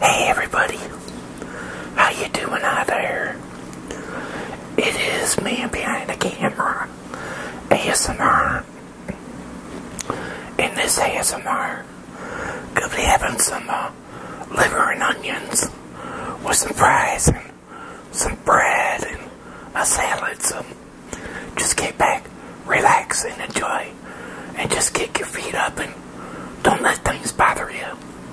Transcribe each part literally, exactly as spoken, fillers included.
Hey everybody, how you doing out there? It is man behind the camera, A S M R. In this A S M R, gonna be having some uh, liver and onions with some fries and some bread and a salad. So just get back, relax and enjoy, and just kick your feet up and don't let things bother you.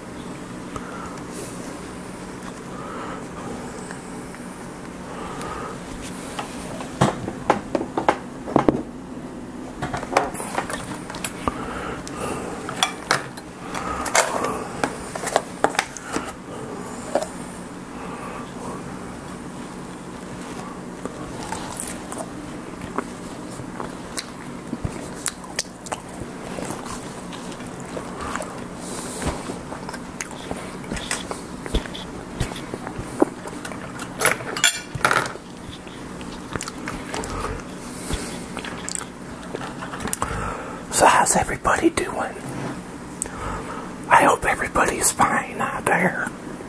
So how's everybody doing? I hope everybody's fine out there.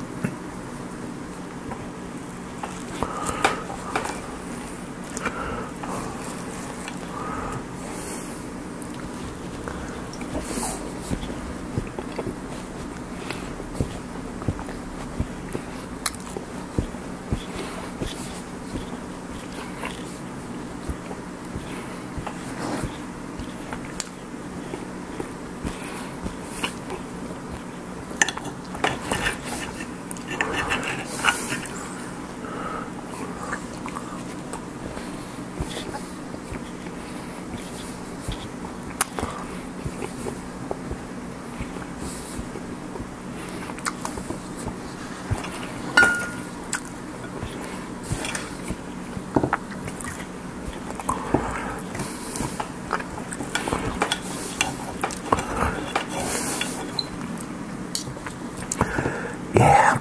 Yeah,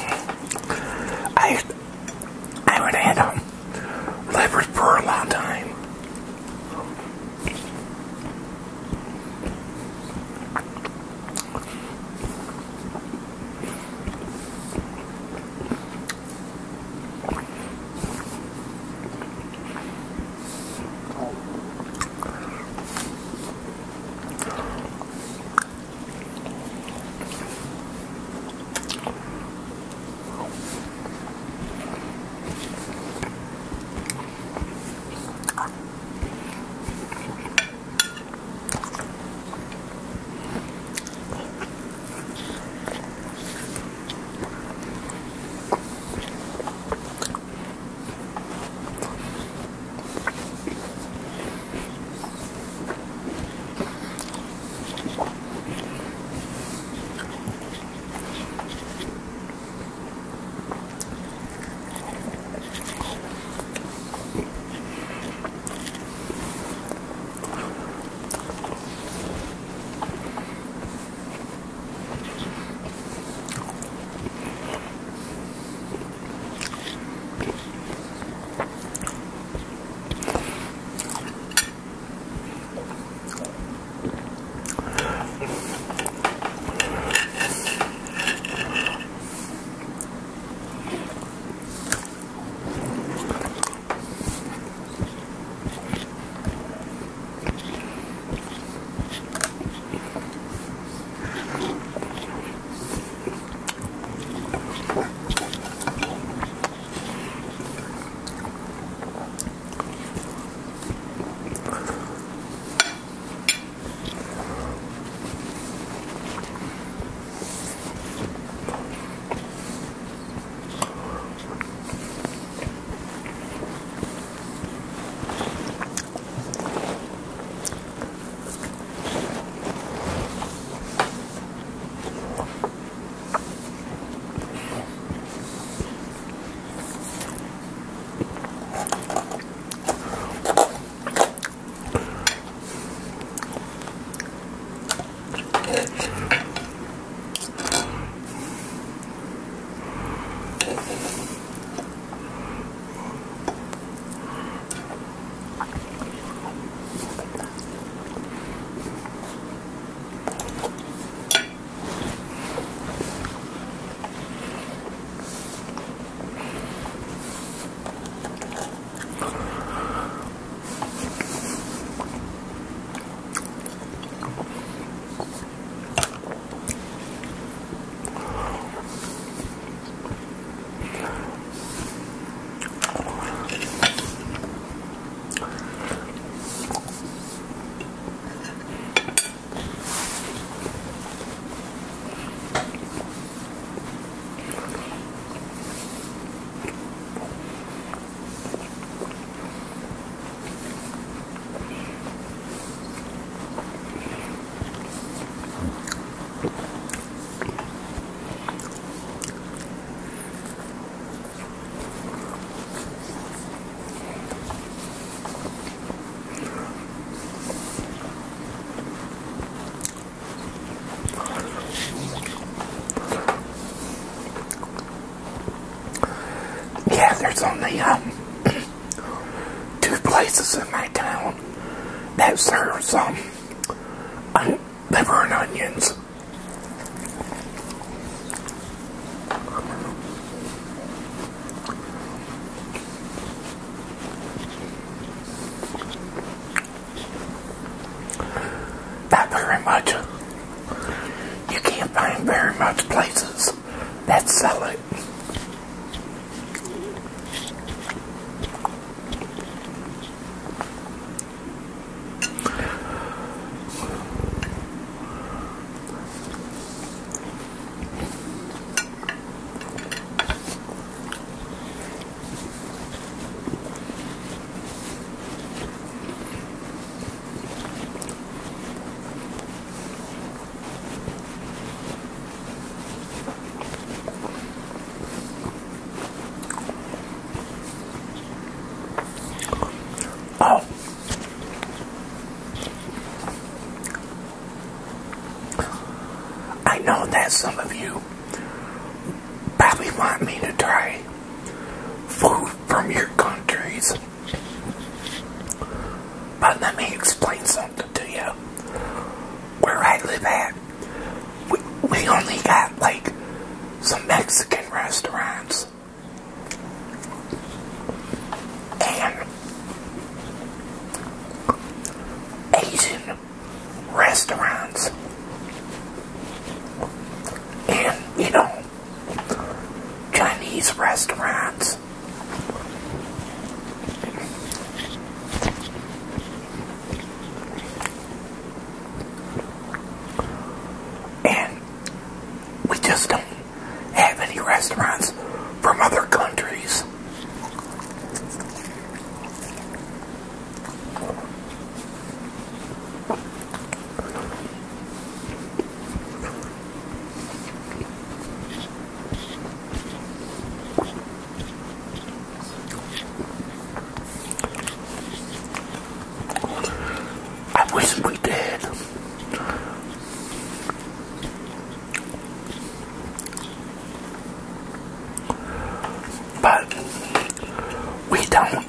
I I haven't had um, liver for a long time. yeah, there's only um two places in my town that serves um on liver and onions. Not very much. You can't find very much places that sell it. Oh, I know that some of you probably want me to try food from your countries, but let me explain something to you. Where I live at, we, we only got like some Mexican restaurants and Asian restaurants and, you know, Chinese restaurants. And we just don't have any restaurants from other countries. I wish we did. But we don't.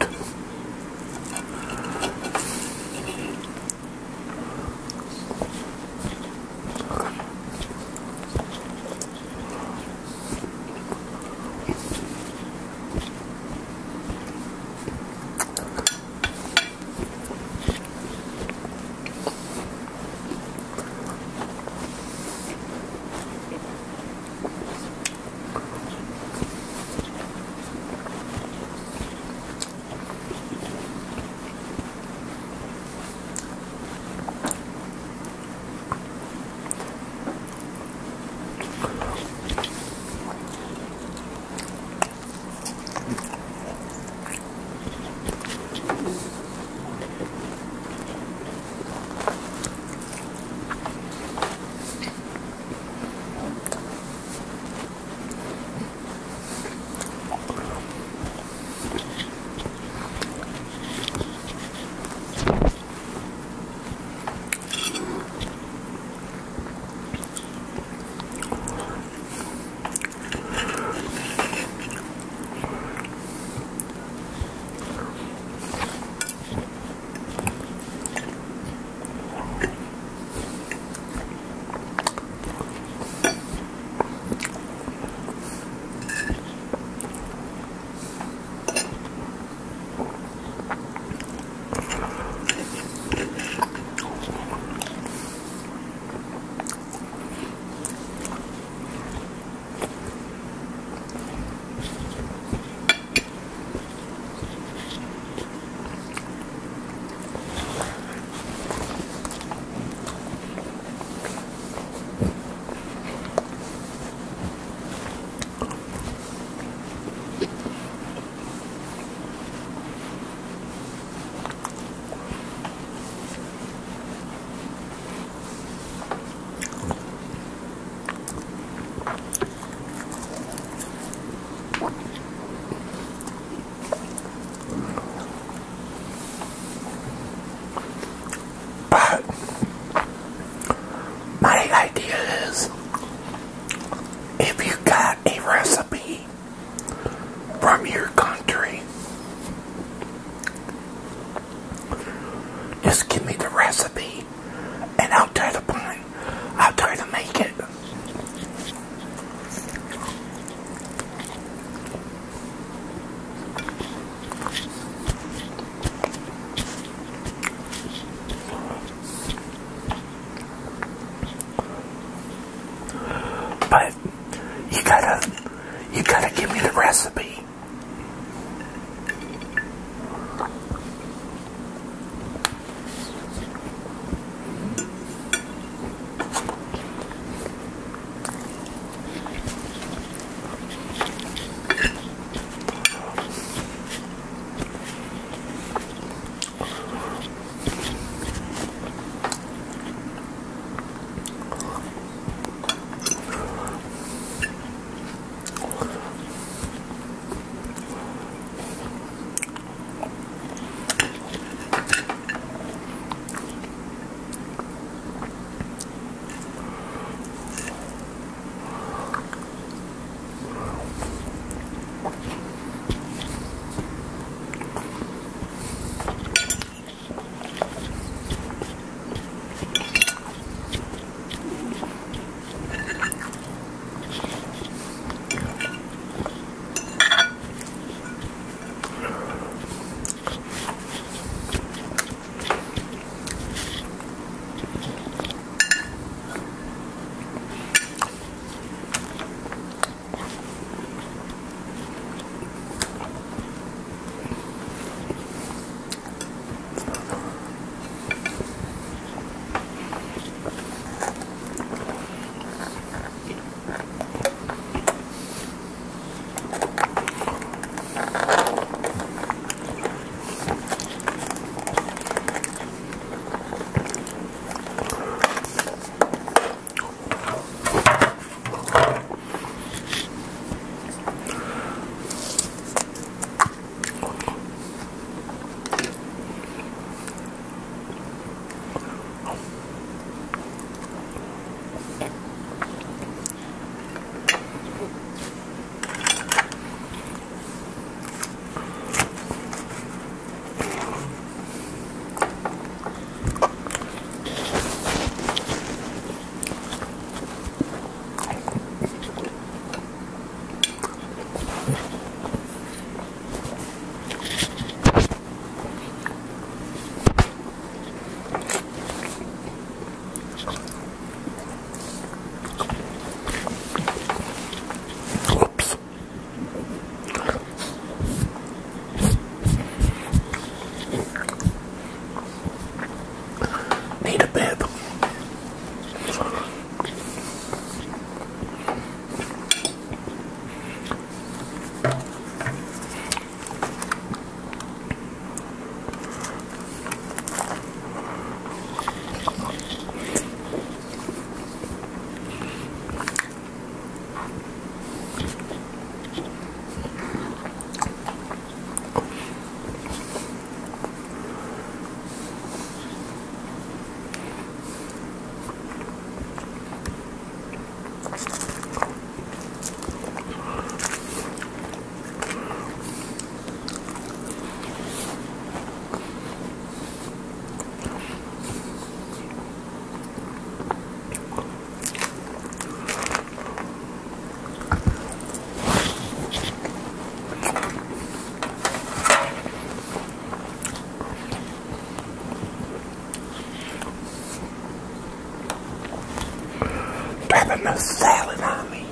from your country. But you gotta, you gotta give me the recipe. Having a salad on me.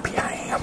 happy I am.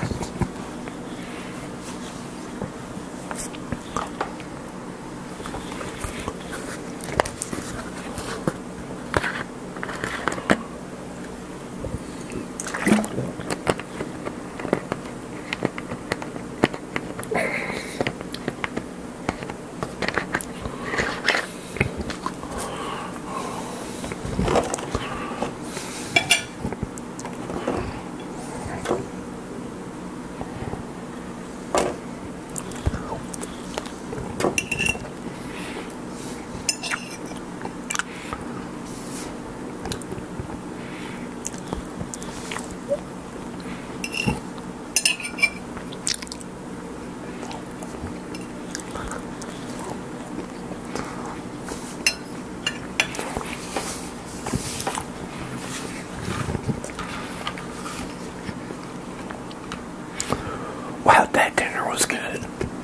Wow, that dinner was good.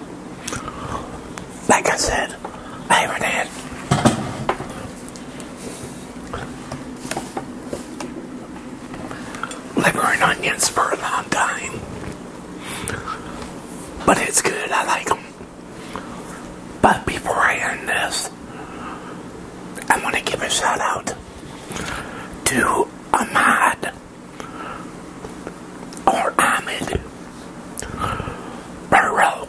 Like I said, I haven't had liver and onions for a long time. But it's good, I like them. But before I end this, I want to give a shout out to Ahmad or Ahmed Burrow.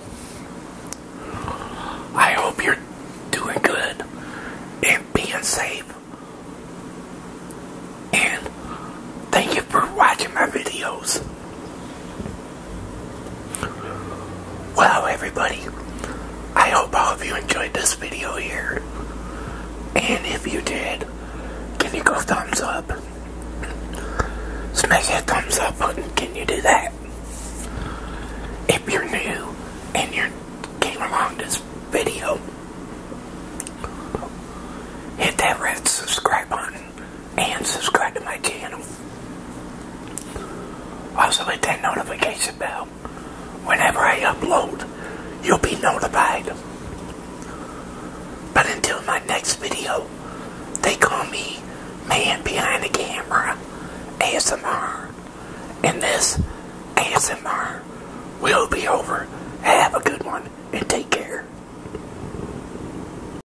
I hope you're doing good and being safe. And thank you for watching my videos. Well, everybody, I hope all of you enjoyed this video here. And if you did, can you go thumbs up? Smash that thumbs up button. Can you do that? If you're new and you came along this video, hit that red subscribe button and subscribe to my channel. Also hit that notification bell. Whenever I upload, you'll be notified. But until my next video, they call me Man Behind the Camera A S M R. And this A S M R will be over. Have a good one and take care.